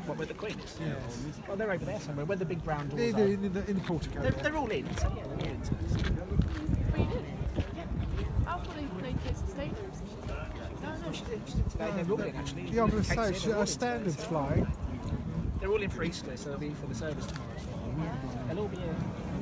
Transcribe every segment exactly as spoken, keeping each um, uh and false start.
What, where the Queen is? Yes. Well, they're over there somewhere, where the big brown doors They're, are. they're in, the, in the portico. They're, they're all in, so yeah, they're all in. So it's- But you didn't? Yeah. I thought they, they kids stayed there or something. no, no, she did, she did today. They're all in, actually. Yeah, I'm going to Kate's say, in, she, they're all her in today, standards so- flying. They're all in for Easter, so they'll be for the service tomorrow. So they'll all be in.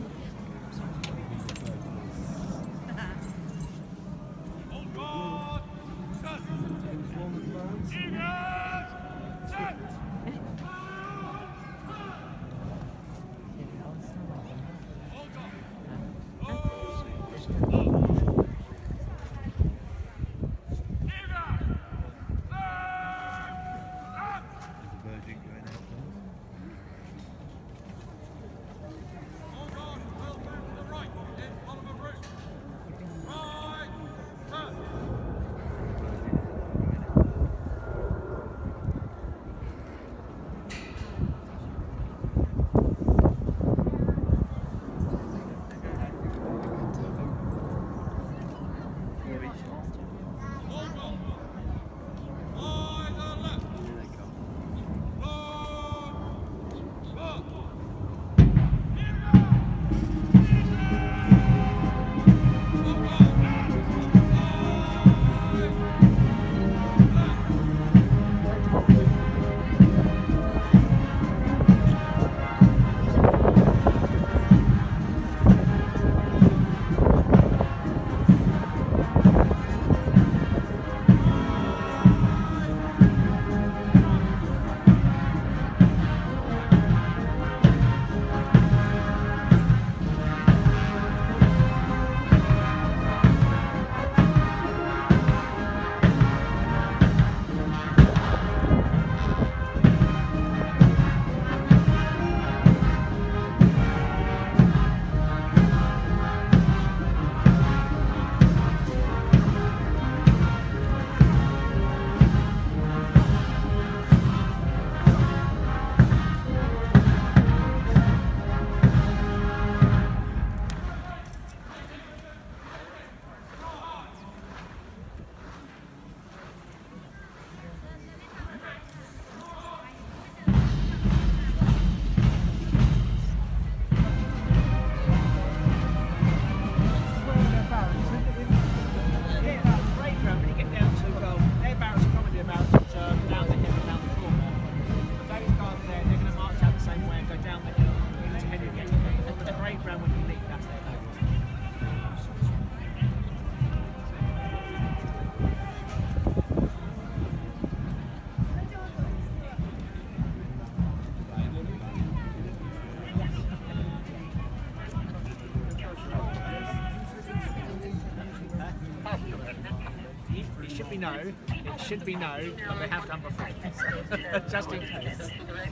It should be no, it should be no, but they have done before, so, just in case.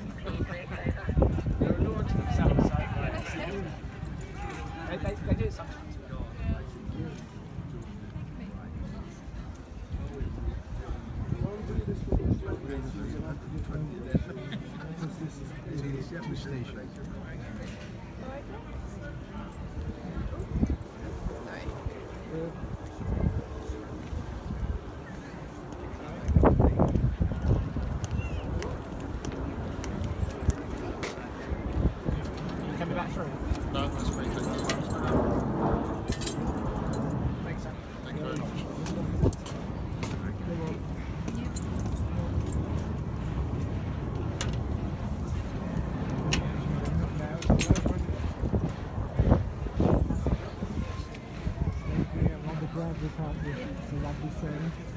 They're a law unto themselves, so they, they, they do it sometimes. Coming back through? No, that's pretty good. Thanks, Sam. Thank you very much. On the ground, we can't do it. It's a lovely thing.